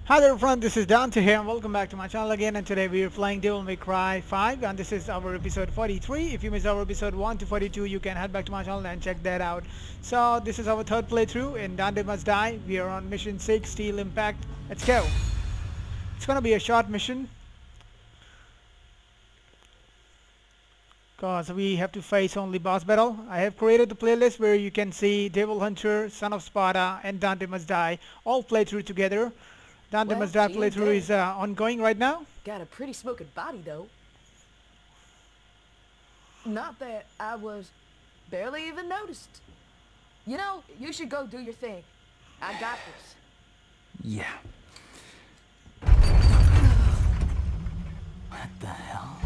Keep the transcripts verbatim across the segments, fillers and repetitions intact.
Hi there friend, this is Dante here and welcome back to my channel again, and today we are playing Devil May Cry five and this is our episode forty-three. If you missed our episode one to forty-two, you can head back to my channel and check that out. So this is our third playthrough in Dante Must Die. We are on mission six, Steel Impact. Let's go. It's gonna be a short mission because we have to face only boss battle. I have created the playlist where you can see Devil Hunter, Son of Sparta and Dante Must Die all playthrough together. Dante Well, Must Die she ain't playthrough dead. is uh, ongoing right now. Got a pretty smoking body, though. Not that I was barely even noticed. You know, you should go do your thing. I got this. Yeah. What the hell?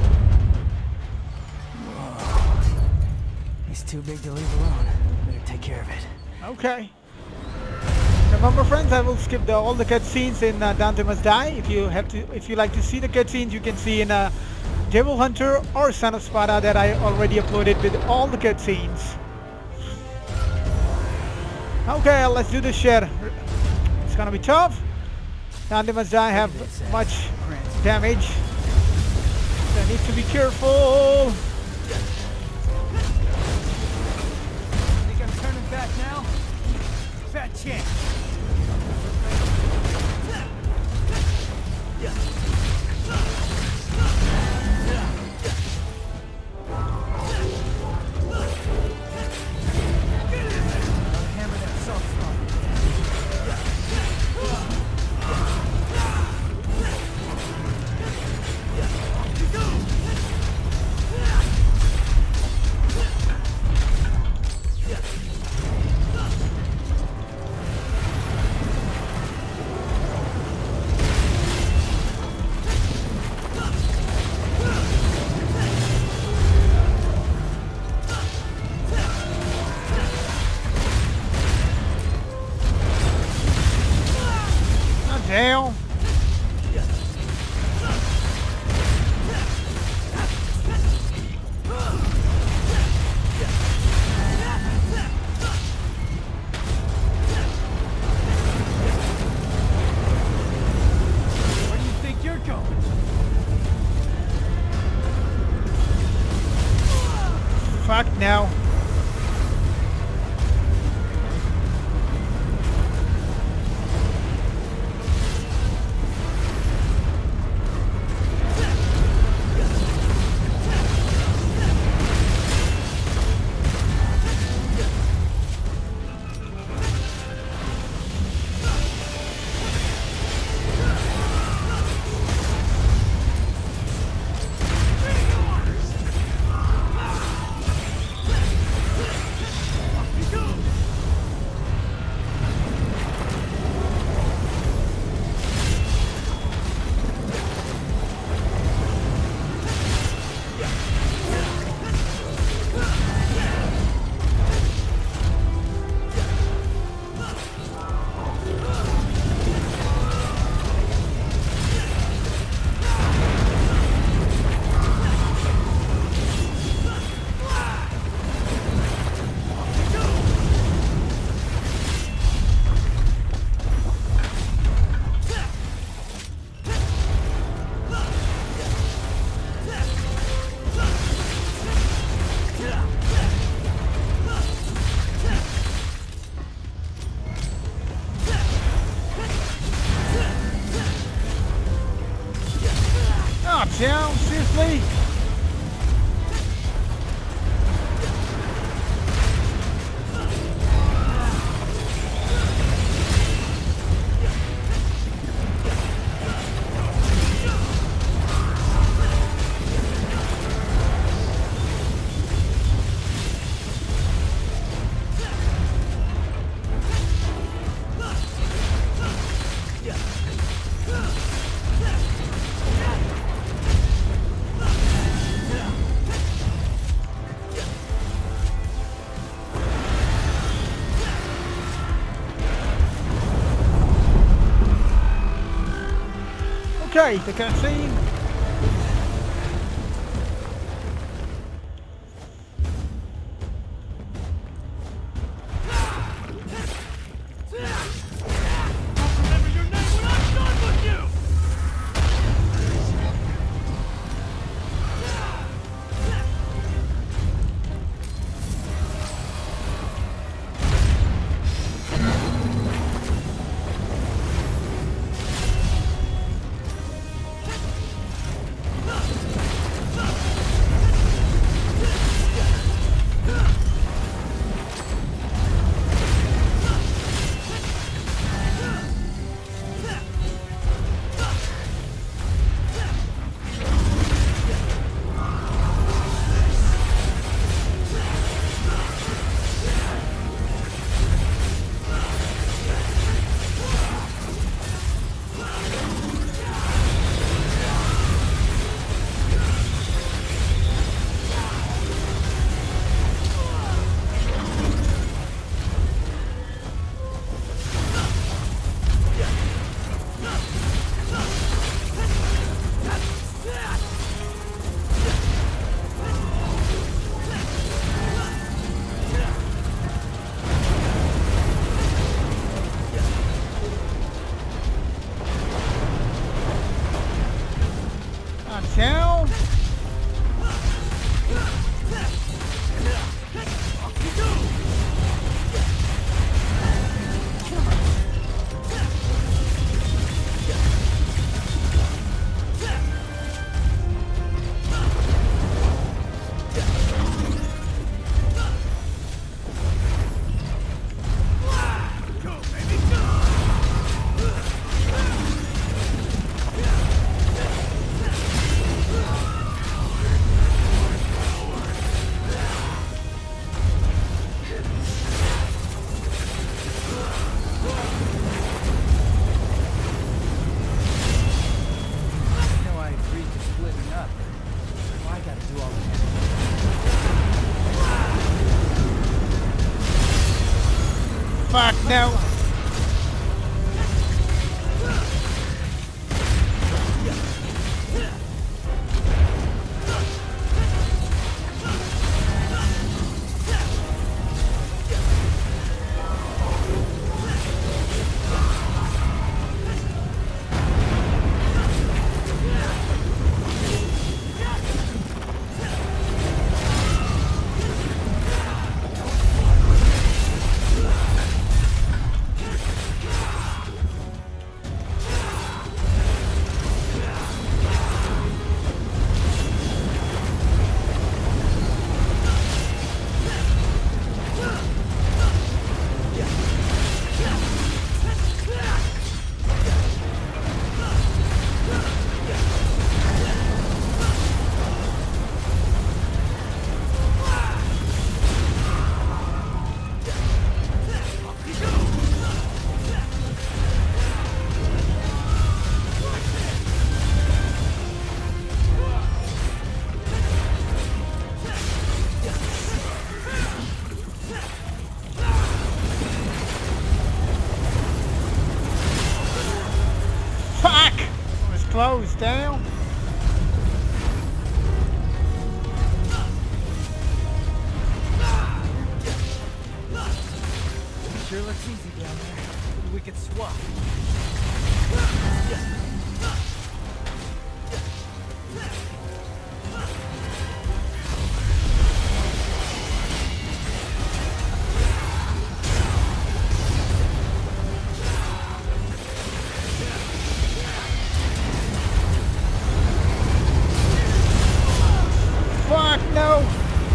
Whoa. He's too big to leave alone. Better take care of it. Okay. Remember, friends, I will skip the, all the cutscenes in uh, Dante Must Die. If you have to, if you like to see the cutscenes, you can see in uh, Devil Hunter or Son of Sparta that I already uploaded with all the cutscenes. Okay, let's do this shit. It's gonna be tough. Dante Must Die have much damage, so I need to be careful. Think I'm turning back now? Fat chance. Hammer that soft spot. Damn. Where do you think you're going? Fuck now. Oh, damn, seriously? Okay, the cutscene. Remember your name when I'm gone! Fuck no. Closed down. Sure looks easy down there. Maybe we could swap. Fuck no.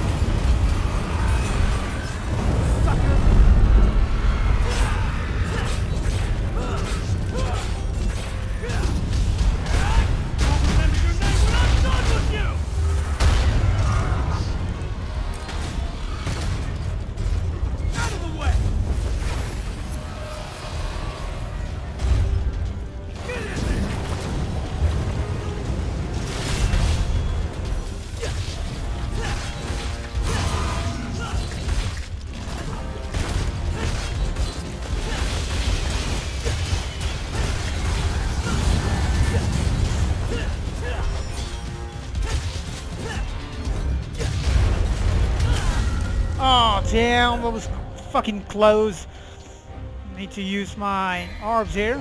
Oh damn, that was fucking close. Need to use my orbs here.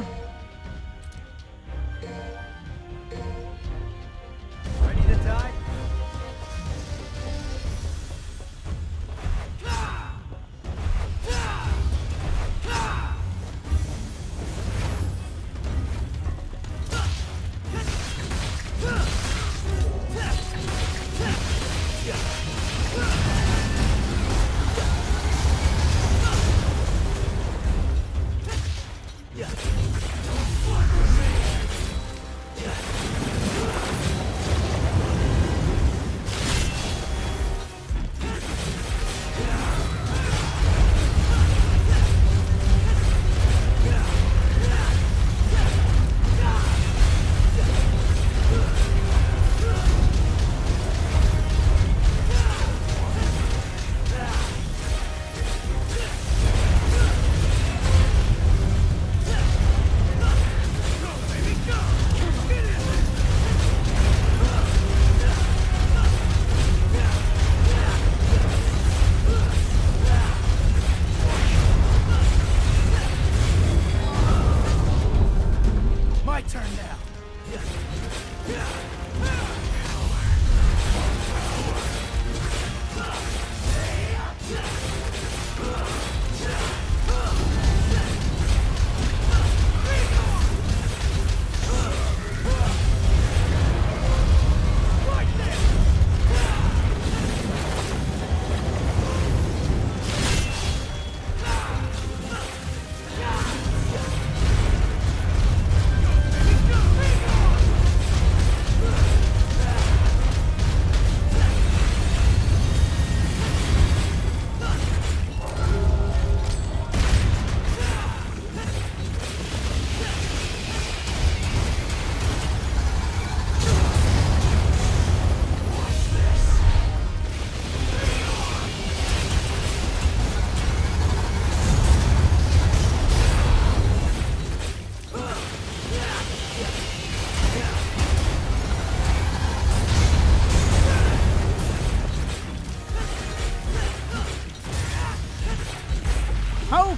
Ready to die?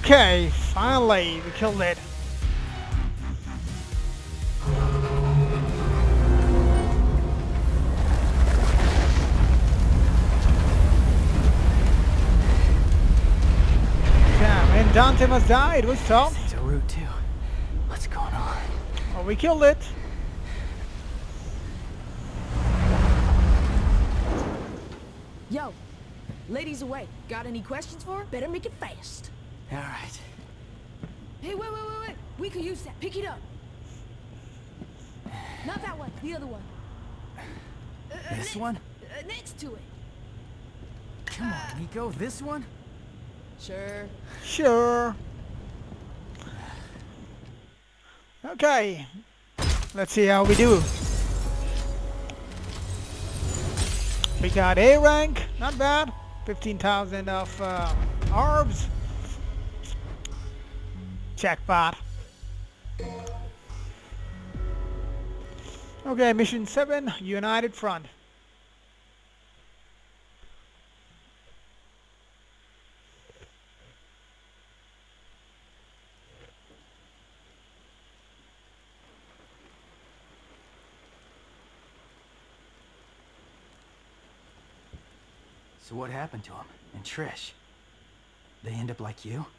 Okay, finally we killed it. Damn, and Dante must die. It was tough. This thing's a root too. What's going on? Oh, we killed it. Yo, ladies away. Got any questions for her? Better make it fast. All right. Hey, wait, wait, wait, wait. We could use that. Pick it up. Not that one. The other one. Uh, uh, This next- one? Uh, next to it. Come on, Nico. This one? Sure. Sure. Okay. Let's see how we do. We got A rank, not bad. fifteen thousand of uh, orbs. Jackpot. Okay, mission seven, United Front. So what happened to him? And Trish? They end up like you?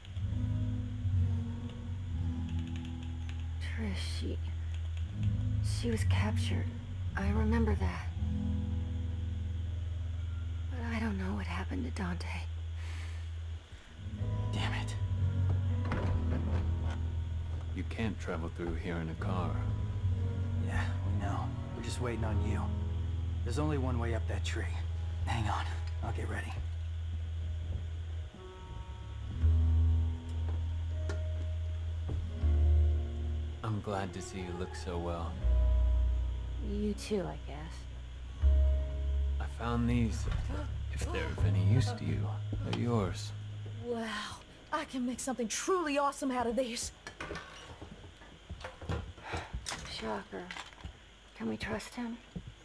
Trish, she... She was captured. I remember that. But I don't know what happened to Dante. Damn it. You can't travel through here in a car. Yeah, we know. We're just waiting on you. There's only one way up that tree. Hang on. I'll get ready. I'm glad to see you look so well. You too, I guess. I found these. If they're of any use to you, they're yours. Wow. I can make something truly awesome out of these. Shocker. Can we trust him?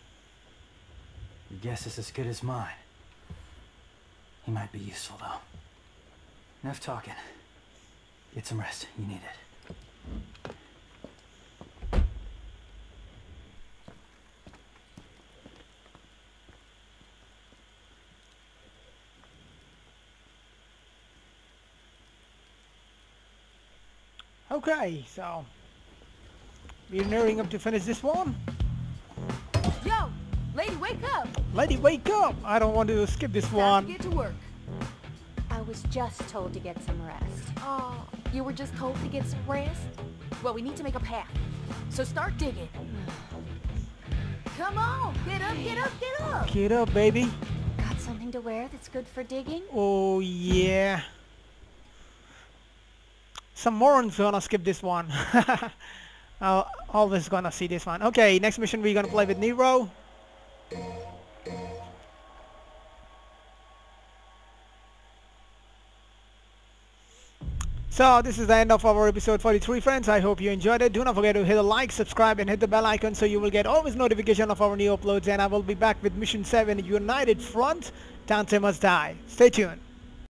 Your guess is as good as mine. He might be useful, though. Enough talking. Get some rest. You need it. Okay, so we're nearing up to finish this one. Yo, lady, wake up. Lady, wake up! I don't want to skip this Time one. to get to work. I was just told to get some rest. Oh, you were just told to get some rest? Well, we need to make a path. So start digging. Come on, get up, get up, get up. Get up, baby. Got something to wear that's good for digging? Oh yeah. Some morons gonna skip this one. I'll always gonna see this one. Okay, next mission we're gonna play with Nero. So this is the end of our episode forty-three, friends. I hope you enjoyed it. Do not forget to hit the like, subscribe and hit the bell icon so you will get always notification of our new uploads, and I will be back with mission seven, United Front. Dante must die. Stay tuned.